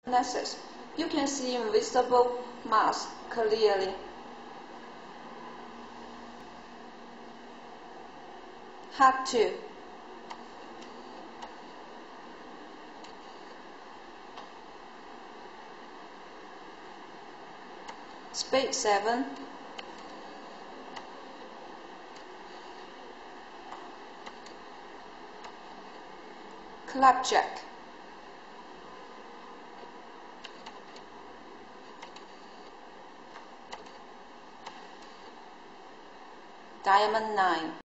Nexus, you can see invisible marks clearly. Heart 2. Spade 7. Club Jack. Diamond 9.